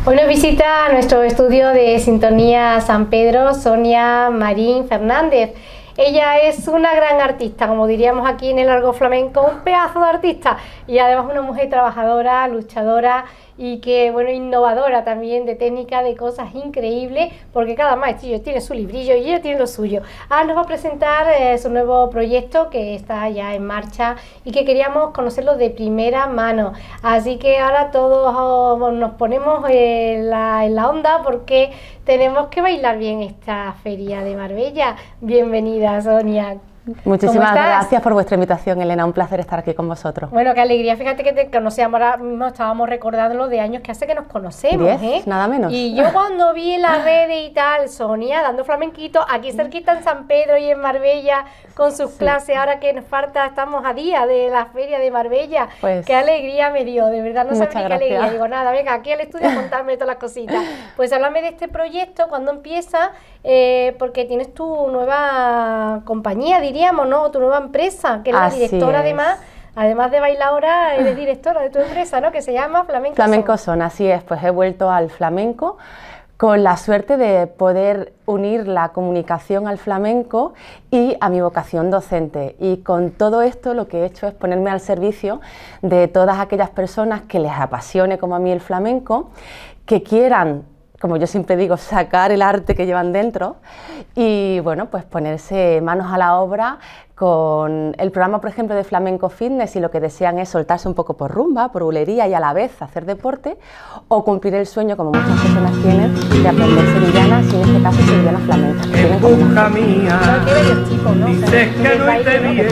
Hoy nos visita a nuestro estudio de Sintonía San Pedro Sonia Marín Fernández. Ella es una gran artista, como diríamos aquí en el argot flamenco, un pedazo de artista, y además una mujer trabajadora, luchadora y que, bueno, innovadora también, de técnica, de cosas increíbles, porque cada maestrillo tiene su librillo y ella tiene lo suyo. Ahora nos va a presentar su nuevo proyecto que está ya en marcha y que queríamos conocerlo de primera mano. Así que ahora todos nos ponemos en la onda porque tenemos que bailar bien esta feria de Marbella. Bienvenida, Sonia. Muchísimas gracias por vuestra invitación, Elena, un placer estar aquí con vosotros. Bueno, qué alegría, fíjate que te conocíamos ahora mismo, estábamos recordando los de años que hace que nos conocemos, 10, nada menos. Y yo cuando vi en las redes y tal, Sonia dando flamenquito, aquí cerquita en San Pedro y en Marbella, con sus clases, ahora que nos falta, estamos a día de la feria de Marbella, pues, qué alegría me dio, de verdad, no sabía qué alegría, digo, nada, venga, aquí al estudio a contarme todas las cositas. Pues háblame de este proyecto, cuando empieza, porque tienes tu nueva compañía, diríamos, ¿no? Tu nueva empresa, que eres la directora además de bailadora, eres directora de tu empresa, ¿no? Que se llama Flamenco Son. Flamenco Son, así es, pues he vuelto al flamenco con la suerte de poder unir la comunicación al flamenco y a mi vocación docente. Y con todo esto lo que he hecho es ponerme al servicio de todas aquellas personas que les apasione como a mí el flamenco, que quieran, como yo siempre digo, sacar el arte que llevan dentro y, bueno, pues ponerse manos a la obra con el programa, por ejemplo, de Flamenco Fitness, y lo que desean es soltarse un poco por rumba, por bulería y a la vez hacer deporte, o cumplir el sueño, como muchas personas tienen, de aprender sevillanas, y en este caso sevillanas flamencas. Busca mía, dices que no esté bien.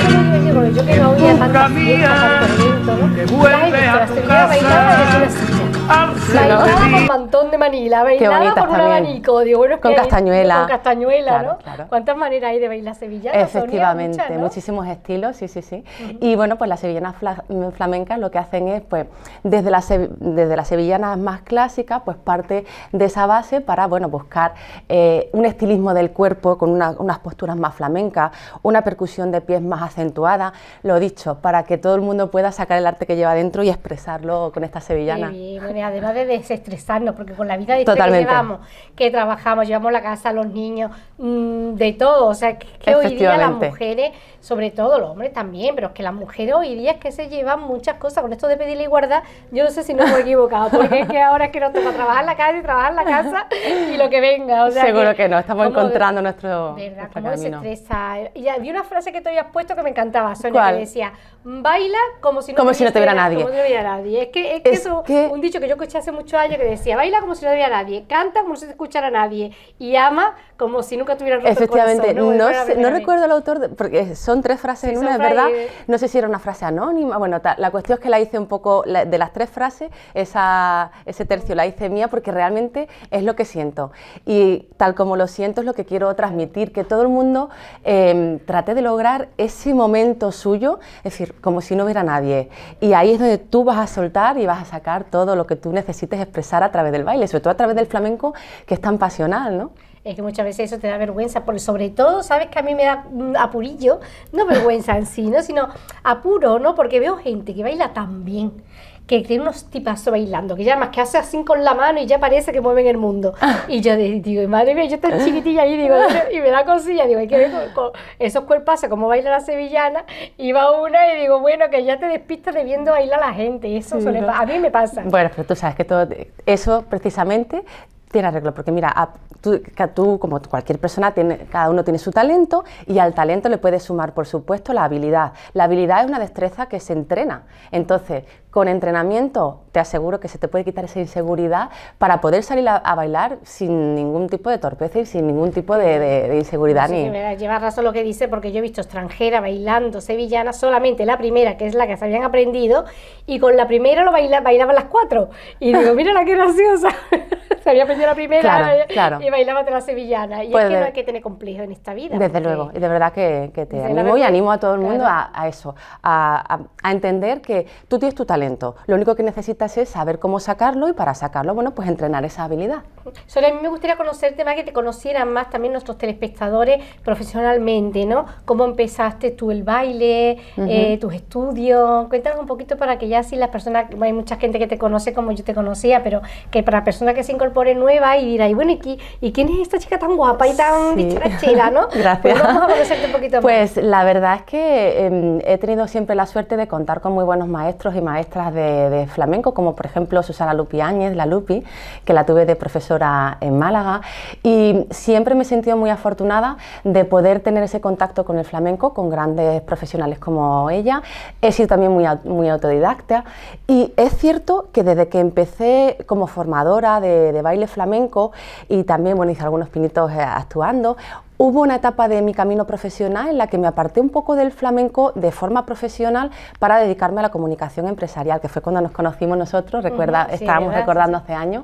Busca mía, que vuelve a tu casa. Bailaba con mantón de Manila, bailaba con un abanico, digo, bueno, es con castañuela. Con castañuela, claro, ¿no? Claro. ¿Cuántas maneras hay de bailar sevillana? Efectivamente, Sonia, muchas, ¿no? muchísimos estilos, sí. Y bueno, pues las sevillanas flamencas lo que hacen es, pues, desde las sevillanas más clásicas, pues parte de esa base para, bueno, buscar un estilismo del cuerpo con unas posturas más flamencas, una percusión de pies más acentuada, lo dicho, para que todo el mundo pueda sacar el arte que lleva dentro y expresarlo con esta sevillana. Bueno, además de desestresarnos, porque con la vida de que llevamos, que trabajamos, llevamos la casa, los niños, de todo, o sea, que hoy día las mujeres, sobre todo los hombres también, pero es que las mujeres hoy día es que se llevan muchas cosas, con esto de pedir la igualdad, yo no sé si nos hemos equivocado, porque es que ahora es que nos toca trabajar en la calle, trabajar en la casa y lo que venga, o sea, seguro que no, estamos encontrando nuestro cómo camino. Se estresa. Y había una frase que te habías puesto que me encantaba, Sonia, ¿cuál? Que decía, baila como si no te viera nadie. Como si no te viera nadie. Es que eso es un dicho que yo escuché hace muchos años que decía, baila como si no te viera nadie, canta como si no te escuchara nadie y ama como si nunca tuviera roto el corazón. Efectivamente, no recuerdo el autor, porque son tres frases en una, es verdad, no sé si era una frase anónima, bueno, la cuestión es que la hice un poco, de las tres frases, ese tercio la hice mía porque realmente es lo que siento y tal como lo siento es lo que quiero transmitir, que todo el mundo trate de lograr ese momento suyo, es decir, como si no hubiera nadie, y ahí es donde tú vas a soltar y vas a sacar todo lo que tú necesites expresar a través del baile, sobre todo a través del flamenco, que es tan pasional, ¿no? Es que muchas veces eso te da vergüenza, porque sobre todo, sabes que a mí me da apurillo, no vergüenza en sí, ¿no? Sino apuro, ¿no? Porque veo gente que baila tan bien, que tiene unos tipazos bailando, que ya más que hace así con la mano y ya parece que mueven el mundo. Y yo digo, madre mía, yo tan chiquitilla ahí, digo, y me da cosilla, digo, hay que ver con esos cuerpazos, como baila la sevillana, y va una y digo, bueno, que ya te despistas de viendo bailar a la gente, eso a mí me pasa. Bueno, pero tú sabes que todo eso precisamente tiene arreglo, porque mira, tú como cualquier persona, cada uno tiene su talento y al talento le puedes sumar, por supuesto, la habilidad. La habilidad es una destreza que se entrena, entonces con entrenamiento te aseguro que se te puede quitar esa inseguridad para poder salir a bailar sin ningún tipo de torpeza y sin ningún tipo de inseguridad. No sé, ni... Lleva razón lo que dice, porque yo he visto extranjeras bailando sevillana, solamente la primera, que es la que se habían aprendido, y con la primera lo bailaban las cuatro, y digo, mira la que graciosa. te había aprendido la primera claro. y bailabas de la sevillana. Y Pues es que no hay que tener complejo en esta vida. Desde luego, y de verdad que te animo y animo a todo el mundo a eso, a entender que tú tienes tu talento, lo único que necesitas es saber cómo sacarlo y para sacarlo, bueno, pues entrenar esa habilidad. Sonia, a mí me gustaría conocerte más, que te conocieran más también nuestros telespectadores profesionalmente, ¿no? ¿Cómo empezaste tú el baile, tus estudios? Cuéntanos un poquito para que ya así las personas, hay mucha gente que te conoce como yo te conocía, pero que para personas que se incorpore nueva y dirá, y bueno, ¿y quién es esta chica tan guapa y tan dicharachera, ¿no? Gracias. Pues vamos a conocerte un poquito más. Pues la verdad es que he tenido siempre la suerte de contar con muy buenos maestros y maestras de flamenco, como por ejemplo Susana Lupi Áñez, la Lupi, que la tuve de profesora en Málaga, y siempre me he sentido muy afortunada de poder tener ese contacto con el flamenco, con grandes profesionales como ella. He sido también muy autodidacta, y es cierto que desde que empecé como formadora de baile flamenco, y también, bueno, hice algunos pinitos actuando, hubo una etapa de mi camino profesional en la que me aparté un poco del flamenco de forma profesional para dedicarme a la comunicación empresarial, que fue cuando nos conocimos nosotros, recuerda, estábamos recordando hace años.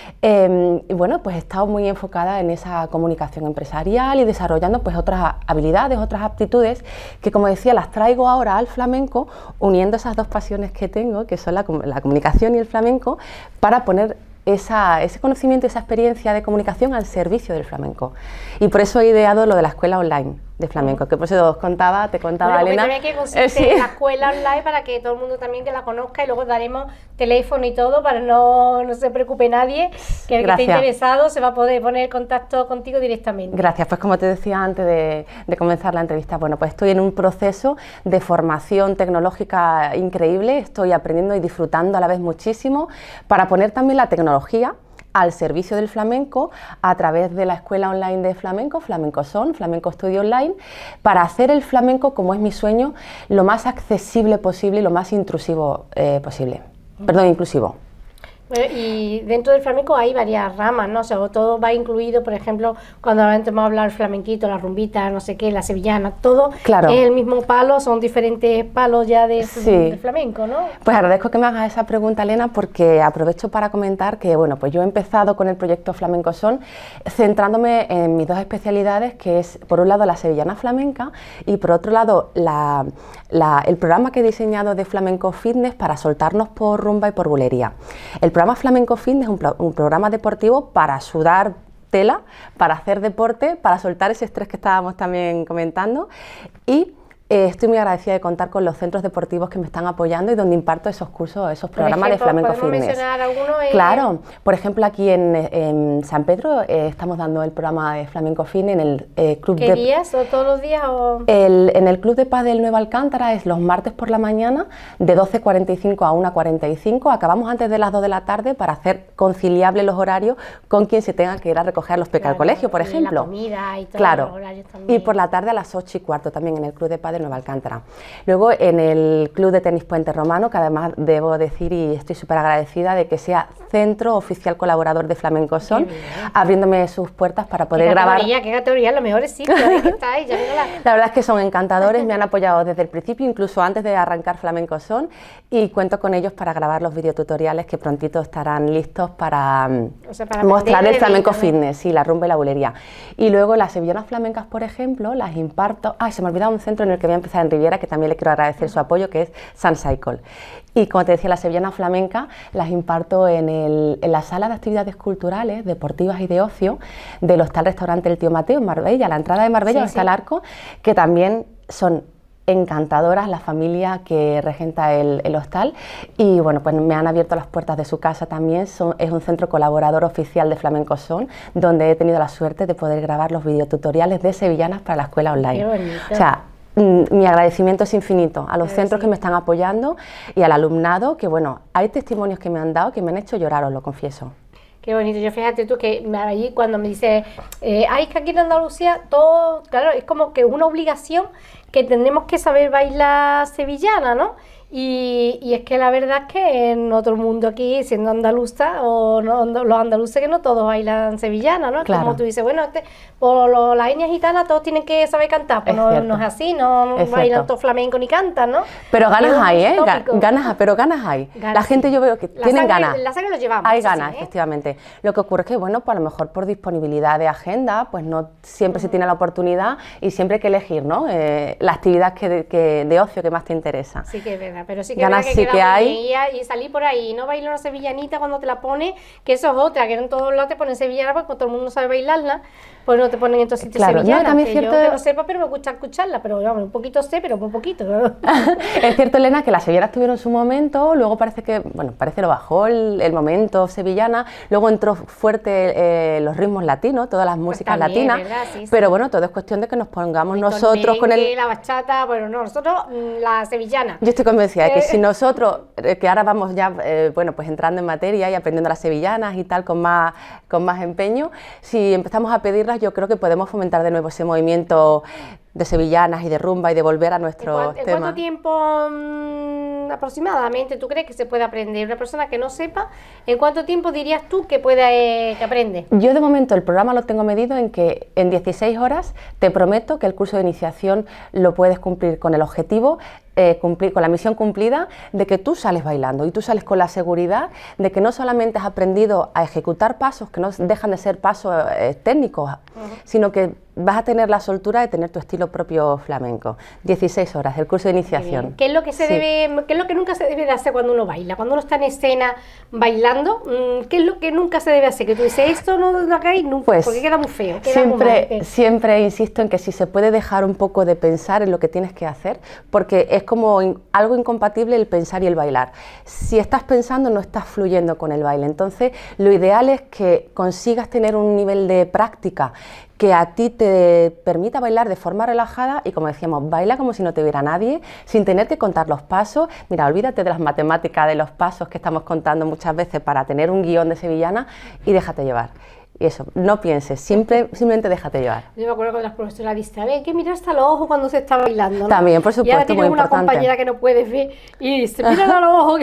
Y bueno, pues he estado muy enfocada en esa comunicación empresarial y desarrollando pues otras habilidades, otras aptitudes que, como decía, las traigo ahora al flamenco, uniendo esas dos pasiones que tengo, que son la comunicación y el flamenco, para poner ese conocimiento, esa experiencia de comunicación al servicio del flamenco. Y por eso he ideado lo de la escuela online de flamenco, que por eso te contaba, bueno, Elena. También que consiste la escuela online para que todo el mundo también que la conozca, y luego daremos teléfono y todo para no se preocupe nadie, que el que esté interesado se va a poder poner en contacto contigo directamente. Gracias, pues como te decía antes de comenzar la entrevista, bueno, pues estoy en un proceso de formación tecnológica increíble, estoy aprendiendo y disfrutando a la vez muchísimo para poner también la tecnología al servicio del flamenco a través de la escuela online de flamenco, Flamenco Son, Flamenco Studio Online, para hacer el flamenco, como es mi sueño, lo más accesible posible y lo más intrusivo posible. Perdón, inclusivo. Y dentro del flamenco hay varias ramas, ¿no? O sea, todo va incluido, por ejemplo, cuando ahora vamos a hablar del flamenquito, la rumbita, no sé qué, la sevillana, todo es el mismo palo, son diferentes palos ya del flamenco, ¿no? Pues agradezco que me hagas esa pregunta, Elena, porque aprovecho para comentar que, bueno, pues yo he empezado con el proyecto Flamenco Son centrándome en mis dos especialidades, que es, por un lado, la sevillana flamenca y, por otro lado, el programa que he diseñado de Flamenco Fitness para soltarnos por rumba y por bulería. El programa Flamenco Fitness es un programa deportivo para sudar tela, para hacer deporte, para soltar ese estrés que estábamos también comentando, y estoy muy agradecida de contar con los centros deportivos que me están apoyando y donde imparto esos cursos, esos programas de Flamenco Fitness. ¿Podemos mencionar alguno? Claro, por ejemplo aquí en San Pedro estamos dando el programa de Flamenco Fitness en el club ¿Qué días o todos los días? En el Club de Pádel Nueva Alcántara es los martes por la mañana de 12:45 a 1:45, acabamos antes de las 2 de la tarde para hacer conciliable los horarios con quien se tenga que ir a recoger a los peques al colegio, por ejemplo. La comida y todo, claro, los horarios también. Y por la tarde a las 8:15 también en el Club de Pádel Nueva Alcántara. Luego en el Club de Tenis Puente Romano, que además debo decir y estoy súper agradecida de que sea centro oficial colaborador de Flamenco Son, abriéndome sus puertas para poder grabar. ¿Qué categoría? Los mejores sitios que estáis. La verdad es que son encantadores, me han apoyado desde el principio, incluso antes de arrancar Flamenco Son, y cuento con ellos para grabar los videotutoriales que prontito estarán listos para mostrar el Flamenco Fitness, y la rumba y la bulería. Y luego las sevillanas flamencas, por ejemplo, las imparto. Se me ha olvidado un centro en el que voy a empezar en Riviera, que también le quiero agradecer su apoyo, que es Sun Cycle. Y como te decía, las sevillanas flamencas las imparto en la sala de actividades culturales, deportivas y de ocio del Hostal Restaurante El Tío Mateo en Marbella. A la entrada de Marbella está el Arco, que también son encantadoras la familia que regenta el hostal, y bueno, pues me han abierto las puertas de su casa también. Es un centro colaborador oficial de Flamenco Son, donde he tenido la suerte de poder grabar los videotutoriales de sevillanas para la escuela online. Qué bonito. O sea, mi agradecimiento es infinito a los centros que me están apoyando y al alumnado, que bueno, hay testimonios que me han dado que me han hecho llorar, os lo confieso. Qué bonito. Yo fíjate tú que allí cuando me dice, que aquí en Andalucía todo, claro, es como que una obligación que tenemos que saber bailar sevillana, ¿no? Y es que la verdad es que en otro mundo aquí, siendo andaluza, o no, los andaluces que no todos bailan sevillana, ¿no? Claro. Como tú dices, bueno, por las etnias gitanas todos tienen que saber cantar, pues no es así, no bailan todo flamenco ni cantan, ¿no? Pero ganas hay, ¿eh? Pero ganas hay. Ganas, la gente yo veo que tienen ganas. La sangre lo llevamos. Hay ganas, efectivamente. Lo que ocurre es que, bueno, pues a lo mejor por disponibilidad de agenda, pues no siempre se tiene la oportunidad y siempre hay que elegir, ¿no? La actividad de ocio que más te interesa. Sí que es verdad, pero sí que ganas es verdad sí que hay. Y salir por ahí y no bailar una sevillanita cuando te la pones, que eso es otra, que en todos lados te ponen sevillana porque todo el mundo sabe bailarla, pues no te ponen en estos sitios sevillanas, también que cierto... yo que no sepa, pero me gusta escucharla, pero vamos, un poquito sé, pero muy poquito, ¿no? Es cierto, Elena, que las sevillanas tuvieron su momento, luego parece que, bueno, parece lo bajó el momento sevillana, luego entró fuerte los ritmos latinos, todas las músicas también, latinas, ¿verdad? Sí, pero bueno, todo es cuestión de que nos pongamos nosotros con el... la bachata, bueno, no, nosotros la sevillana. Yo estoy convencida de que si nosotros, que ahora vamos ya, bueno, pues entrando en materia y aprendiendo las sevillanas y tal con más empeño, si empezamos a pedirlas, yo creo que podemos fomentar de nuevo ese movimiento de sevillanas y de rumba y de volver a nuestros temas. ¿En cuánto tiempo aproximadamente tú crees que se puede aprender? Una persona que no sepa, ¿en cuánto tiempo dirías tú que puede que aprende? Yo de momento el programa lo tengo medido en que en 16 horas te prometo que el curso de iniciación lo puedes cumplir con el objetivo, con la misión cumplida de que tú sales bailando y tú sales con la seguridad de que no solamente has aprendido a ejecutar pasos que no dejan de ser pasos técnicos, sino que vas a tener la soltura de tener tu estilo propio flamenco. 16 horas, el curso de iniciación. ¿Qué es lo que qué es lo que nunca se debe de hacer cuando uno baila? Cuando uno está en escena bailando, ¿qué es lo que nunca se debe hacer? Que tú dices, esto no lo hagáis nunca, pues, porque queda muy feo. Siempre insisto en que si se puede dejar un poco de pensar en lo que tienes que hacer, porque es como algo incompatible el pensar y el bailar. Si estás pensando, no estás fluyendo con el baile. Entonces, lo ideal es que consigas tener un nivel de práctica que a ti te permita bailar de forma relajada y, como decíamos, baila como si no te viera nadie, sin tener que contar los pasos. Mira, olvídate de las matemáticas, de los pasos que estamos contando muchas veces para tener un guión de sevillana y déjate llevar. Y eso, no pienses, simplemente déjate llevar. Yo me acuerdo cuando las profesoras dicen, hay que mirar hasta los ojos cuando se está bailando, ¿no? También, por supuesto, y ahora tienes muy una importante. compañera que no puedes ver y dice, mira a los ojos,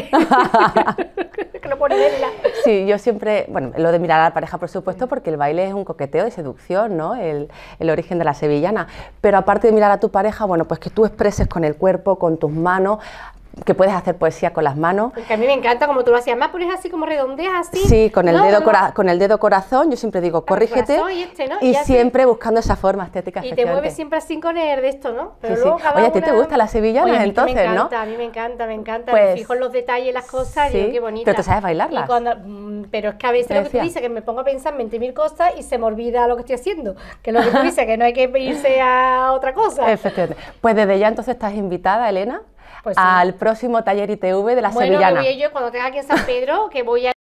que no puede verla. Sí, yo siempre, bueno, lo de mirar a la pareja, por supuesto, porque el baile es un coqueteo de seducción, ¿no? El origen de la sevillana. Pero aparte de mirar a tu pareja, bueno, pues que tú expreses con el cuerpo, con tus manos, que puedes hacer poesía con las manos. Porque a mí me encanta como tú lo hacías, más pones así como redondeas así. Sí, con el dedo corazón, yo siempre digo, corrígete, ¿no? y siempre buscando esa forma estética. Y te mueves siempre así con el de esto, ¿no? Pero sí, luego cada Oye, ¿a ti te gustan las sevillanas entonces, me encanta, no? A mí me encanta, pues, me fijo en los detalles, las cosas, sí, y digo, qué bonita. Pero te sabes bailarlas. Pero es que a veces lo que tú dices, que me pongo a pensar 20.000 cosas y se me olvida lo que estoy haciendo, que lo que tú dices, que no hay que irse a otra cosa. Efectivamente. Pues desde ya entonces estás invitada, Elena, pues sí, al próximo taller ITV de la sevillana. Bueno, yo cuando tenga aquí en San Pedro, que voy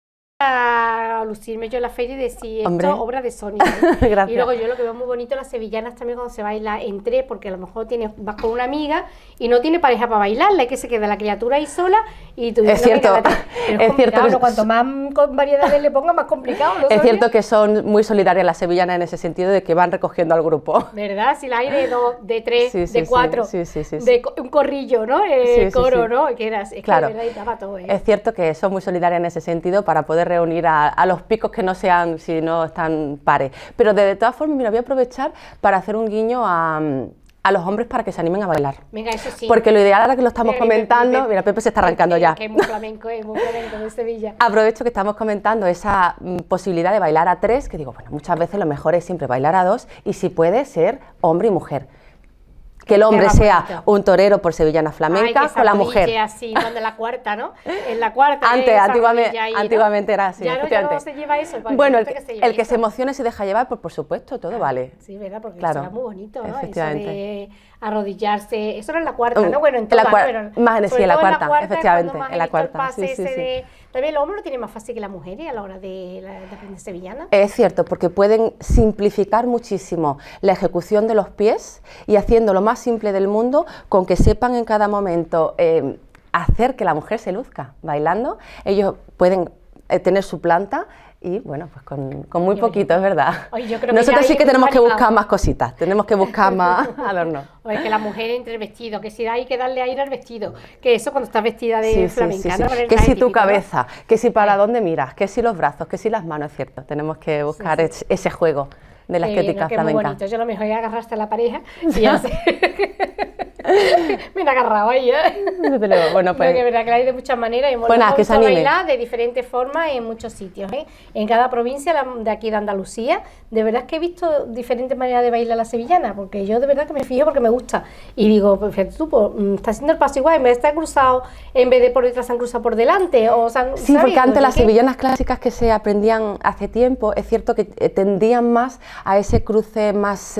a lucirme yo en la feria y decir, esto obra de Sonia, ¿eh? Gracias. Y luego yo lo que veo muy bonito las sevillanas también cuando se baila en tres, porque a lo mejor vas con una amiga y no tiene pareja para bailarla, es que se queda la criatura ahí sola y tú es cierto, es cierto que cuanto más variedades le ponga, más complicado, ¿no? Es cierto que son muy solidarias las sevillanas en ese sentido de que van recogiendo al grupo. ¿Verdad? Si la hay de 2, de 3, sí, de 4, sí. de un corrillo, ¿no? Coro, ¿no? Que era, es claro. Que de verdad y tapa todo, ¿eh? Es cierto que son muy solidarias en ese sentido para poder reunir a los picos que no sean, si no están pares. Pero de todas formas, mira, voy a aprovechar para hacer un guiño a los hombres para que se animen a bailar. Venga, eso sí. Porque lo ideal ahora que lo estamos comentando, mira, Pepe se está arrancando ya. Que es muy flamenco de Sevilla. Aprovecho que estamos comentando esa posibilidad de bailar a tres, que digo, bueno, muchas veces lo mejor es siempre bailar a dos y si puede ser hombre y mujer. Que el hombre sea un torero por sevillana flamenca con la mujer. Así, donde la cuarta, ¿no? En la cuarta. Antiguamente era así. Ya no se lleva eso. Bueno, el que se emocione y se deja llevar, pues por supuesto, todo vale. Sí, ¿verdad? Porque claro. eso era muy bonito, ¿no? Efectivamente. Eso de arrodillarse, eso era en la cuarta, ¿no? Bueno, en todas, sí, en la cuarta, efectivamente, en la cuarta. También el hombre lo tiene más fácil que las mujeres a la hora de aprender sevillana. Es cierto, porque pueden simplificar muchísimo la ejecución de los pies y haciendo lo más simple del mundo, con que sepan en cada momento hacer que la mujer se luzca bailando. Ellos pueden tener su planta Y bueno, pues con muy poquito, es verdad. Oye, yo creo que nosotros sí que tenemos que animado. buscar más cositas, tenemos que buscar más adornos. Oye, que la mujer entre el vestido, que si hay que darle aire al vestido, que eso cuando estás vestida de Sí, flamenca, sí, ¿no? sí. Con el Que traje si tu típico, ¿no? cabeza, que si para dónde miras, que si los brazos, que si las manos, es cierto. Tenemos que buscar ese juego de la Qué bien, estética ¿no? Que muy flamenca. bonito. Yo lo mejor es agarraste a la pareja y ya sé. Me han agarrado ahí, ¿eh? Desde luego. Bueno, pues, No, que es verdad que la hay de muchas maneras y hemos Pues nada, que se visto anime. bailar de diferentes formas en muchos sitios, ¿eh? En cada provincia de aquí de Andalucía, de verdad es que he visto diferentes maneras de bailar la sevillana, porque yo de verdad que me fijo porque me gusta. Y digo, pues fíjate tú, pues, está haciendo el paso igual, en vez de estar cruzado, en vez de por detrás se han cruzado por delante. O se han, sí, ¿sabes? porque antes las ¿Qué? sevillanas clásicas que se aprendían hace tiempo, es cierto que tendían más a ese cruce más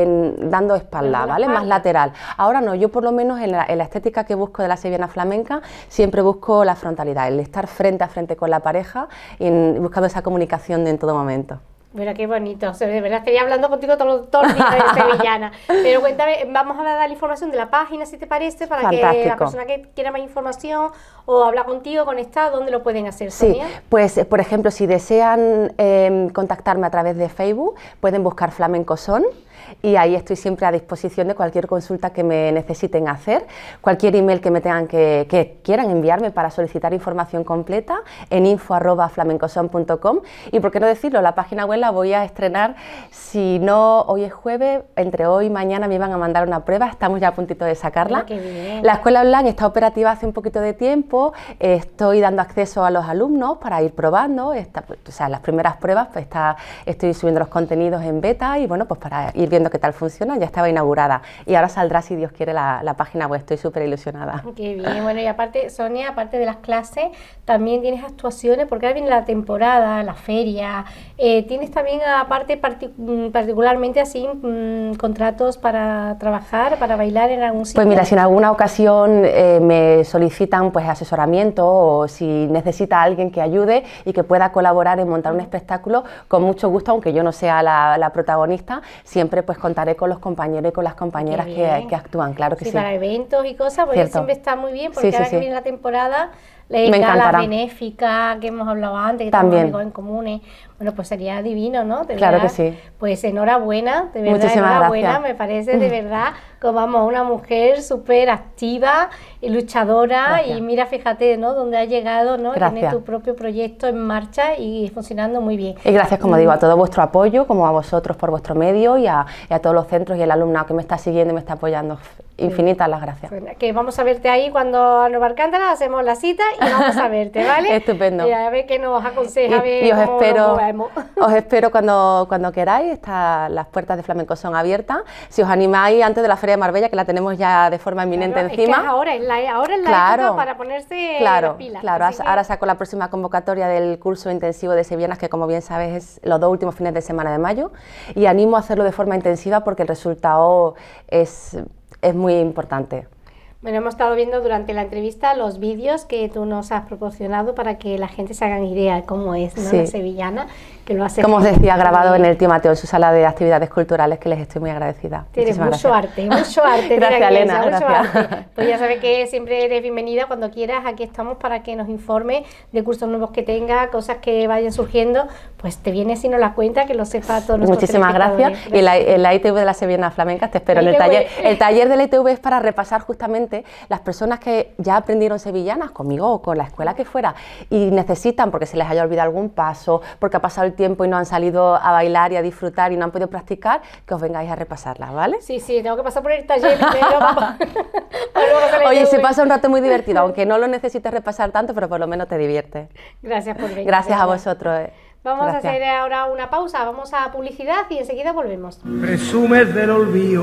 dando espalda, ¿vale? Más lateral. Ahora no, yo por lo menos en la estética que busco de la sevillana flamenca siempre busco la frontalidad, el estar frente a frente con la pareja y buscando esa comunicación en todo momento. Mira qué bonito, o sea, de verdad estaría hablando contigo todos los días de sevillana. Pero cuéntame, vamos a dar la información de la página, si te parece, para que la persona que quiera más información o habla contigo, conectar, ¿dónde lo pueden hacer, Sonia? Sí, pues por ejemplo, si desean contactarme a través de Facebook, pueden buscar Flamenco Son. Y ahí estoy siempre a disposición de cualquier consulta que me necesiten hacer, cualquier email que me tengan que quieran enviarme para solicitar información completa en info@flamencoson.com. Y por qué no decirlo, la página web la voy a estrenar, si no hoy es jueves, entre hoy y mañana me iban a mandar una prueba, estamos ya a puntito de sacarla. Qué bien. La escuela online está operativa hace un poquito de tiempo, estoy dando acceso a los alumnos para ir probando, o sea, las primeras pruebas, pues estoy subiendo los contenidos en beta y bueno, pues para ir viendo qué tal funciona. Ya estaba inaugurada y ahora saldrá, si Dios quiere, la página web. Estoy súper ilusionada. Qué bien. Bueno, y aparte, Sonia, aparte de las clases, también tienes actuaciones, porque ahora viene la temporada, la feria, tienes también aparte particularmente así contratos para trabajar, para bailar en algún sitio. Pues mira, si en alguna ocasión me solicitan pues asesoramiento o si necesita alguien que ayude y que pueda colaborar en montar un espectáculo, con mucho gusto, aunque yo no sea la protagonista, siempre pues contaré con los compañeros y con las compañeras que actúan, claro que sí. Para eventos y cosas, porque Cierto. siempre está muy bien, porque Sí, ahora sí, que sí. viene la temporada, Me galas encantará. benéficas que hemos hablado antes, que También. tenemos amigos en comunes, bueno, pues sería divino, ¿no? De Claro verdad. que sí. Pues enhorabuena, de verdad, Muchísimas enhorabuena, gracias. me parece de verdad como vamos, una mujer súper activa y luchadora. Gracias. Y mira, fíjate, ¿no? Donde ha llegado, ¿no? Gracias. Tiene tu propio proyecto en marcha y funcionando muy bien. Y gracias, como digo, a todo vuestro apoyo, como a vosotros por vuestro medio y a todos los centros y el alumnado que me está siguiendo y me está apoyando. Infinitas las gracias. Bueno, que vamos a verte ahí cuando a Nueva Alcántara hacemos la cita y vamos a verte, ¿vale? Estupendo. Y a ver qué nos aconseja, a ver Y os cómo nos espero, movemos. os espero cuando queráis. Las puertas de Flamenco son abiertas. Si os animáis antes de la Feria de Marbella, que la tenemos ya de forma inminente Claro, encima. es que ahora es la Claro, época para ponerse claro, las pilas. claro. así que- Ahora saco la próxima convocatoria del curso intensivo de sevillanas, que como bien sabes es los 2 últimos fines de semana de mayo, y animo a hacerlo de forma intensiva porque el resultado es muy importante. Bueno, hemos estado viendo durante la entrevista los vídeos que tú nos has proporcionado para que la gente se hagan idea de cómo es, ¿no? Sí. La sevillana, que lo hace... Como os decía, grabado en el Tío Mateo, en su sala de actividades culturales, que les estoy muy agradecida. Tienes Muchísimas mucho gracias. arte, mucho arte. Gracias, tía Elena, Iglesia, mucho gracias. arte. Pues ya sabes que siempre eres bienvenida cuando quieras. Aquí estamos para que nos informe de cursos nuevos que tenga, cosas que vayan surgiendo. Pues te vienes y nos las cuenta, que lo sepa todos nuestros Muchísimas gracias. Y en la ITV de la Sevillana Flamenca te espero en el ITV. taller. El taller de la ITV es para repasar justamente las personas que ya aprendieron sevillanas conmigo o con la escuela que fuera y necesitan, porque se les haya olvidado algún paso, porque ha pasado el tiempo y no han salido a bailar y a disfrutar y no han podido practicar, que os vengáis a repasarlas, ¿vale? Sí, tengo que pasar por el taller primero. Para luego hacer la Oye, se ITV. pasa un rato muy divertido, aunque no lo necesites repasar tanto, pero por lo menos te diviertes. Gracias por venir. Gracias a de verdad. vosotros. Vamos Gracias. a hacer ahora una pausa, vamos a publicidad y enseguida volvemos. Presumes del olvido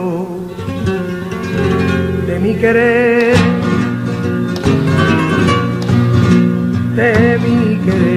de mi querer, de mi querer.